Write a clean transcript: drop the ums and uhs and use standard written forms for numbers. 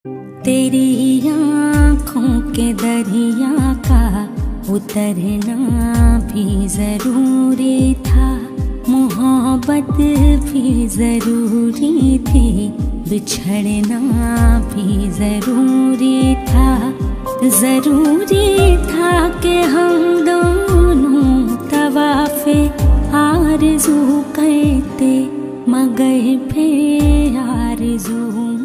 तेरी आँखों के दरिया का उतरना भी जरूरी था, मोहब्बत भी जरूरी थी, बिछड़ना भी जरूरी था। जरूरी था कि हम दोनों तवाफ़े आरज़ू करते, मगर फिर आरज़ू